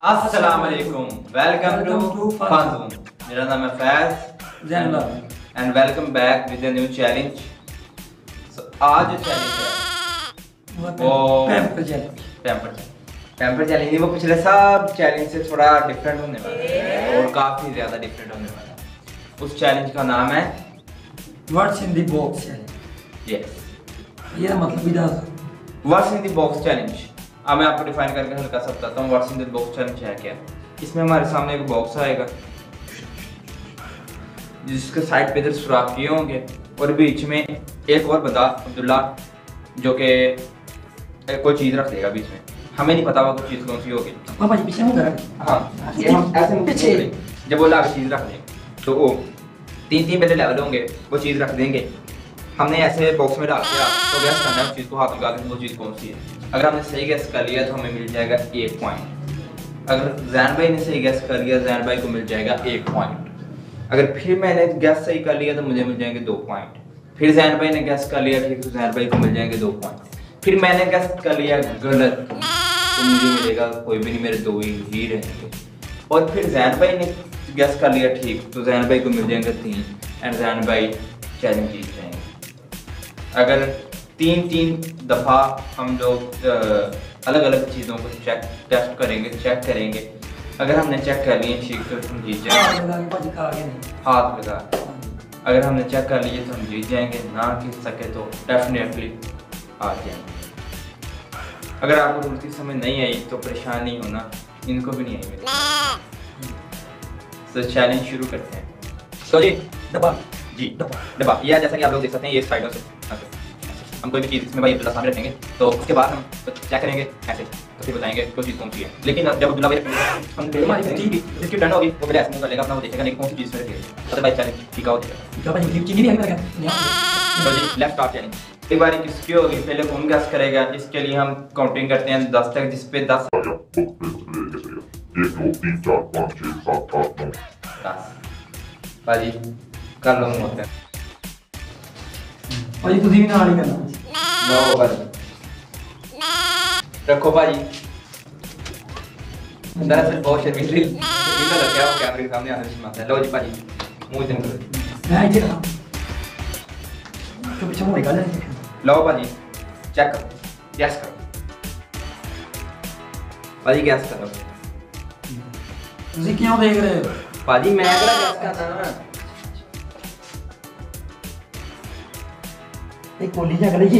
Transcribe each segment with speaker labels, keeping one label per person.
Speaker 1: Assalamu-Alikum. Welcome to Faiz. मेरा नाम है Faiz and welcome back with a new challenge. आज जो चैलेंज है वो पैम्पर चैलेंज नहीं, वो पिछले सब चैलेंज से थोड़ा डिफरेंट होने वाला है और काफी ज्यादा डिफरेंट होने वाला है। उस चैलेंज का नाम है
Speaker 2: what's in the box challenge.
Speaker 1: Yes,
Speaker 2: ये मतलब भी
Speaker 1: what's in the box challenge. अब मैं आपको डिफाइन करके हल्का सा बताता हूँ what's in the box challenge है क्या। इसमें हमारे सामने एक बॉक्स आएगा जिसके साइड पे इधर सुराख किए होंगे और बीच में एक और बंदा अब्दुल्ला जो कि कोई चीज रख देगा बीच में। हमें नहीं पता वो चीज कौन सी होगी।
Speaker 2: पापा जी पीछे मुंह कर।
Speaker 1: हाँ, ये हम ऐसे पीछे जब वो लाके चीज रख दें तो वो तीन पहले लेवल होंगे, वो चीज रख देंगे। हमने ऐसे बॉक्स में डाल दिया तो गैस करना है उस चीज को, हाथ लगा के वो चीज कौन सी है। अगर हमने सही गैस कर लिया तो हमें मिल जाएगा 1 पॉइंट। अगर जैन भाई ने सही गैस कर लिया जैन भाई को मिल जाएगा 1 पॉइंट। अगर फिर मैंने गैस सही कर लिया तो मुझे मिल जाएंगे 2 पॉइंट। फिर जैन भाई ने गैस कर लिया ठीक तो जैन भाई को मिल जाएंगे 2 पॉइंट। फिर मैंने गैस कर लिया गलत तो मुझे मिलेगा कोई भी नहीं, मेरे 2 ही रहेंगे। और फिर जैन भाई ने गैस कर लिया ठीक तो जैन भाई को मिल जाएंगे 3 एंड जैन भाई चैलेंज जीत जाएंगे। अगर 3 दफ़ा हम लोग अलग अलग चीज़ों को टेस्ट करेंगे। अगर हमने चेक कर लिए ठीक तो हम जीत जाएंगे। हाथ लगा अगर हमने चेक कर लिए तो हम जीत जाएंगे, ना जीत सके तो डेफिनेटली हार जाएंगे। अगर आपको उल्टी समझ नहीं आई तो परेशान नहीं होना, इनको भी नहीं आई मेरी। तो चैलेंज शुरू करते हैं। तो जी डब्बा यह जैसा कि आप लोग देख सकते हैं ये साइडों से हम कोई भी चीज़ इसमें भाई अब्दुल्ला सामने रखेंगे तो उसके बाद हम चेक करेंगे ऐसे तो फिर बताएंगे कोई चीज़ कौन सी है। लेकिन जब अब्दुल्ला भाई हम जिसकी टर्न होगी वो पहले ऐसे मुंह कर लेगा अपना, वो देखेगा नहीं कौन सी चीज़ में रखेगा। तो भाई चैलेंज ठीक हो जाएगा। तो जी लेफ्ट टॉप चैलेंज एक बार किसकी होगी पहले कौन गैस करेगा। इसके लिए हम काउंटिंग करते हैं 10 तक, जिस पे 10 1 2 3 4 5 6 7 8 9 10 भाजी कर लो होता है
Speaker 2: भाई तुझे भी नाल ही करना।
Speaker 1: लो भाजी रखो भाजी। दरअसल बहुत शर्मीली रखा है कैमरे के सामने आने से मत है। लो जी भाजी मुंह इधर करो।
Speaker 2: मैं इधर आ तो पीछे मुंह निकाल ले।
Speaker 1: लो भाजी चेक करो, गैस करो भाजी, गैस करो।
Speaker 2: तुझे क्यों देख रहे हो
Speaker 1: भाजी? मैं अगर गैस करना ना
Speaker 2: एक कोली जा करेगी।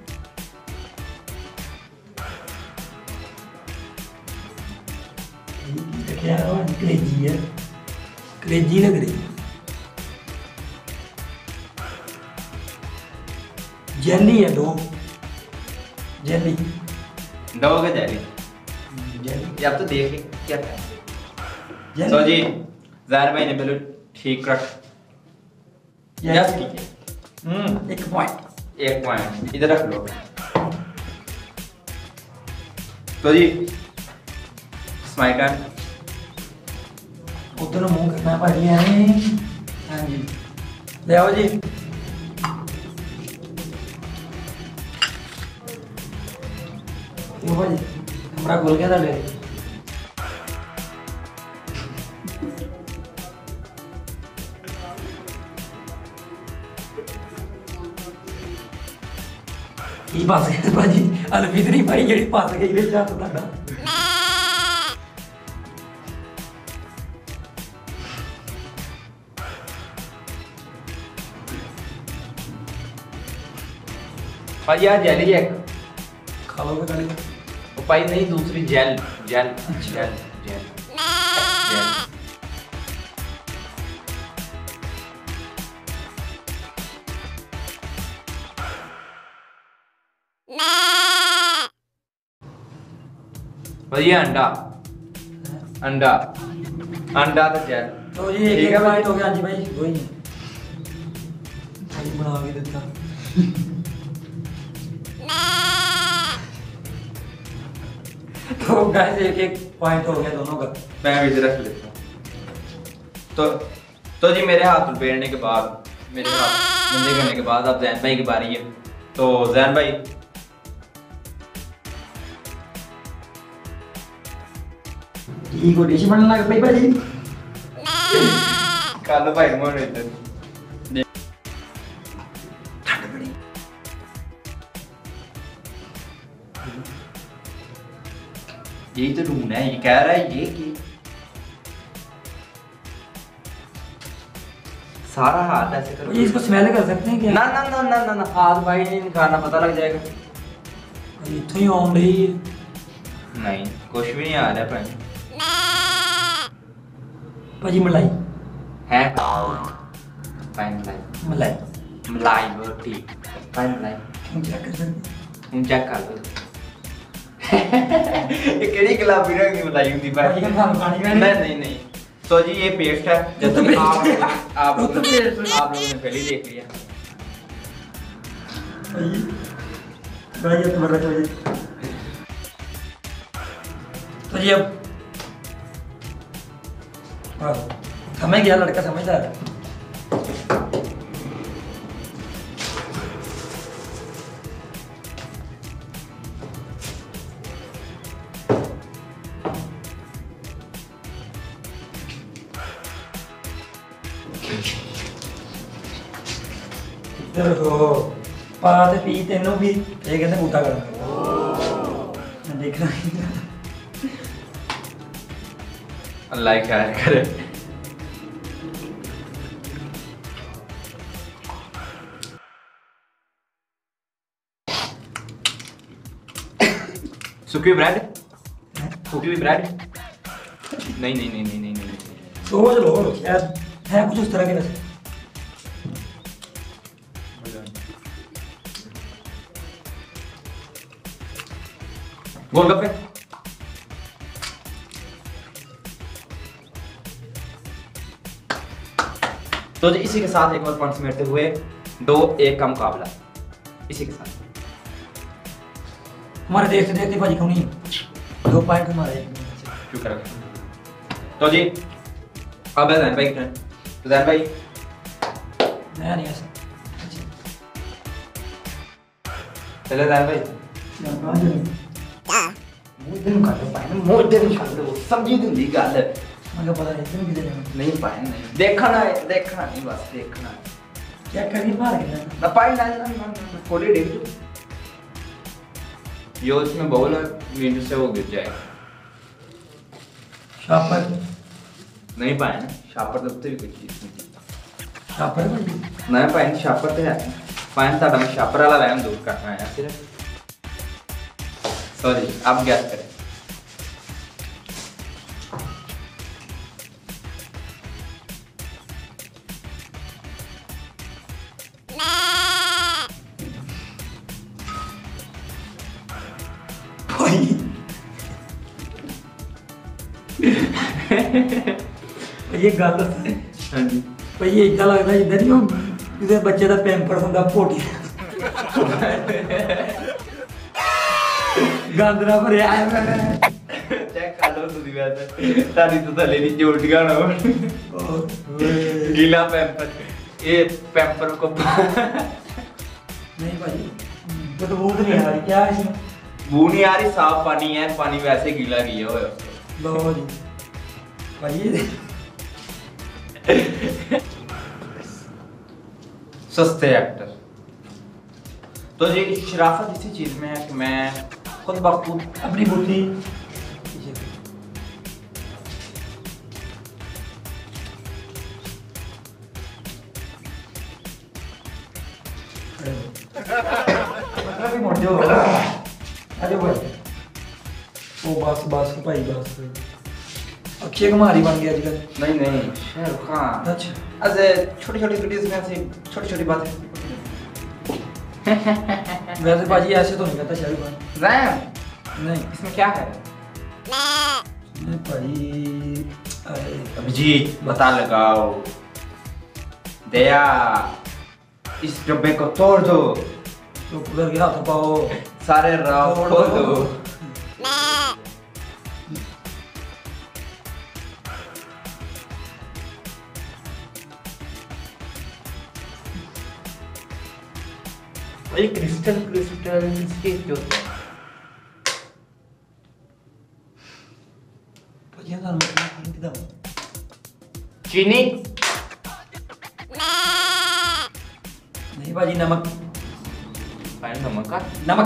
Speaker 2: क्या क्रेजी है, क्रेजी लग रही। जेली है 2 जेली
Speaker 1: का जेली अब तो देख क्या था। तो जी ज़ाहिर भाई ने बिल्कुल ठीक रख यस कीजिए।
Speaker 2: 1 पॉइंट
Speaker 1: इधर रख लो। तो जी स्माइल टर्न
Speaker 2: उधर मुंह करना पड़ी है। हाँ जी ले आओ जी। भाई हमारा खुल गया था ले। की पास गया भाजी अलविदरी भाई जेडी पास गई वे जा ਤੁਹਾਡਾ।
Speaker 1: भाई यार जेली है
Speaker 2: खा लोगे गाली
Speaker 1: वो भाई नहीं दूसरी जेल जेल जेल जेल भाई अंडा अंडा अंडा तो जेल।
Speaker 2: तो ये ठीक है भाई हो गया। जी भाई वही भाई बना के देता। तो गाइस एक पॉइंट हो गया दोनों का।
Speaker 1: मैं भी रख लेता हूँ। तो जी मेरे हाथ उल्पेड़ने के बाद मेरे हाथ गंदे करने के बाद अब जैन भाई की बारी है। तो जैन भाई
Speaker 2: ਕੀ ਕੋ ਡਿਸ਼ ਬਣਨ ਲੱਗ ਪਈ ਭਾਜੀ
Speaker 1: ਕੱਲ ਭਾਈ ਮੋੜ ਇੱਧਰ ਠੰਡ ਬੜੀ यही तो ढूंढना है, ये कह रहा है ये कि सारा हाथ ऐसे करो।
Speaker 2: ये इसको स्मेल कर सकते हैं क्या?
Speaker 1: ना ना ना ना ना ना हाथ भाई नहीं खाना पता लग जाएगा।
Speaker 2: इथों ही ऑन रही है।
Speaker 1: नहीं कुछ भी नहीं आ रहा भाई।
Speaker 2: भाजी मलाई
Speaker 1: है भाई मलाई
Speaker 2: मलाई
Speaker 1: मलाई रोटी भाई मलाई
Speaker 2: हम चेक कर सकते
Speaker 1: हम चेक कर लो ये केड़ी गुलाबी रंग की मलाई होती भाई
Speaker 2: भाजी का खाना खाने का
Speaker 1: नहीं नहीं नहीं तो जी ये पेस्ट है जब तक आप लोगों ने पहले ही देख लिया
Speaker 2: भाई ये तुम्हारा चाहिए तो जी अब समझ गया लड़का समझदार है हो पाते पी तेनों भी ये कहते बूटा कर देख रहा
Speaker 1: अल्लाह क्या करे सूखी ब्रेड सूखी हुई ब्रेड नहीं नहीं नहीं नहीं नहीं नहीं
Speaker 2: सोच लो शायद है कुछ उस तरह के वैसे
Speaker 1: गोलगप्पे तो जी इसी के साथ एक और पॉइंट समेटते हुए 2-1 का मुकाबला इसी के साथ
Speaker 2: हमारे देखते देखते भाजी क्यों नहीं 2 पॉइंट हमारे
Speaker 1: क्यों कर तो जी अब है जैन भाई तो जैन भाई
Speaker 2: नया नहीं ऐसा
Speaker 1: चले जैन भाई मोदन कर लो पाए मोदन कर लो समझी दूंगी गल
Speaker 2: मगर पता नहीं तुम किधर जाना
Speaker 1: नहीं पाए नहीं देखना नहीं बस देखना
Speaker 2: क्या करी मार गया
Speaker 1: ना पाए ना खोली देख दो ये उसमें बॉल है विंडो से वो गिर जाएगा
Speaker 2: शापर
Speaker 1: नहीं पाए ना शापर तो भी कुछ चीज नहीं
Speaker 2: शापर बंदी
Speaker 1: नहीं पाए शापर तो है पाए था मैं शापर वाला वहम दूर करना है सिर्फ सॉरी आप गैस करें
Speaker 2: ये गल
Speaker 1: हाँ जी
Speaker 2: भाई ये इतना लगता है जिधर ही किसी बच्चे का पैंपर होंगे पोटी गंदरा भरे आया मैं
Speaker 1: चेक कर लो तुझी वैसे तारी तो थले नहीं जोड़गा ना गीला पैंपर ये पैंपर को
Speaker 2: नहीं भाई तो वो नहीं आ रही क्या है इसमें
Speaker 1: बू नहीं आ रही साफ पानी है पानी वैसे गीला किया हुआ है
Speaker 2: लो जी भाई
Speaker 1: सस्ते एक्टर तो जी शराफत इसी चीज में है कि मैं खुद बखुद
Speaker 2: अपनी बुद्धि भी मोड़ जाओ अरे भाई वो बस भाई बस अक्षय कुमार ही बन गया आजकल
Speaker 1: नहीं नहीं शाहरुख खान
Speaker 2: अच्छा
Speaker 1: ऐसे छोटी छोटी वीडियोस में ऐसे छोटी छोटी बातें
Speaker 2: वैसे बाजी ऐसे तो नहीं करता शाहरुख खान
Speaker 1: रैम
Speaker 2: नहीं
Speaker 1: इसमें क्या है
Speaker 2: नहीं भाई अरे
Speaker 1: अभिजीत बता लगाओ दया इस डब्बे को तोड़ दो
Speaker 2: तो कूलर के हाथ पाओ
Speaker 1: सारे राव खोल दो क्रिस्टल क्रिस्टल इसके जो चीनी
Speaker 2: नहीं भाजी, नमक।
Speaker 1: भाई नमक का
Speaker 2: नमक।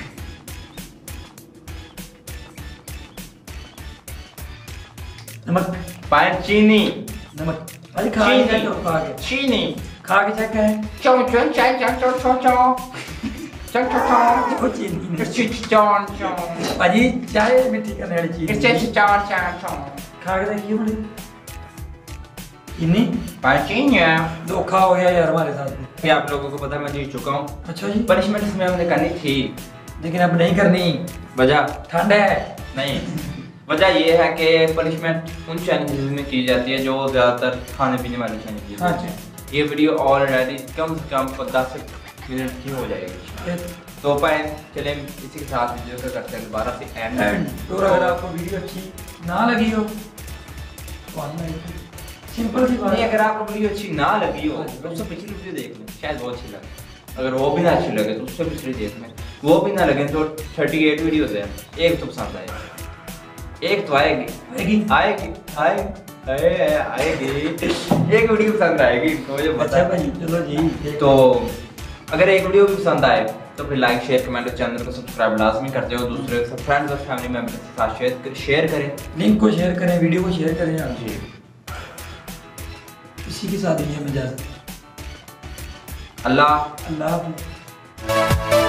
Speaker 2: नमक।
Speaker 1: भाई चीनी
Speaker 2: नमक। भाजी खा के चेक करो, खा के।
Speaker 1: चीनी
Speaker 2: खा के चेक करें।
Speaker 1: चौ चौ चाय चाय चौ चौ चौ चौ चौ चौ
Speaker 2: वो चीनी नहीं।
Speaker 1: चौ चौ
Speaker 2: भाजी चाय मीठी करने वाली चीज।
Speaker 1: चौ चौ चौ
Speaker 2: खा के देखिए बड़े। चीनी।
Speaker 1: भाई चीनी
Speaker 2: धोखा हो गया यार हमारे साथ में।
Speaker 1: ये आप लोगों को पता है मैं जीत चुका हूँ।
Speaker 2: अच्छा जी।
Speaker 1: पनिशमेंट इसमें हमने करनी थी
Speaker 2: लेकिन अब नहीं करनी।
Speaker 1: वजह
Speaker 2: ठंड है।
Speaker 1: नहीं, वजह ये है कि पनिशमेंट उन चैनल्स में की जाती है जो ज़्यादातर खाने पीने वाले चैनल।
Speaker 2: हाँ जी।
Speaker 1: ये वीडियो ऑलरेडी कम से कम 10 मिनट की हो जाएगी। तो पाए चलें इसी के साथ वीडियो को करते हैं दोबारा से एंड।
Speaker 2: तो अगर आपको वीडियो अच्छी ना लगी हो तो सिंपल सी बात है,
Speaker 1: अगर आपको वीडियो अच्छी ना लगी हो तो उससे पिछली वीडियो देख लें, शायद बहुत अच्छी लगे। अगर वो भी ना अच्छी लगे तो उससे पिछली देख लें। वो भी ना लगे तो 38 वीडियोस है, एक तो पसंद आएगी, एक तो आएगी आएगी आएगी आएगी एक वीडियो पसंद आएगी तो मुझे पता है
Speaker 2: भाई। चलो जी।
Speaker 1: तो अगर एक वीडियो भी पसंद आए तो फिर लाइक शेयर कमेंट और चैनल को सब्सक्राइब लाजमी करते हो। दूसरे के साथ फ्रेंड्स और फैमिली मेंबर्स के साथ शेयर करें,
Speaker 2: लिंक को शेयर करें, वीडियो को शेयर करें। आप
Speaker 1: जी
Speaker 2: इसी के साथ ही हमें इजाजत।
Speaker 1: अल्लाह
Speaker 2: हाफ़िज़।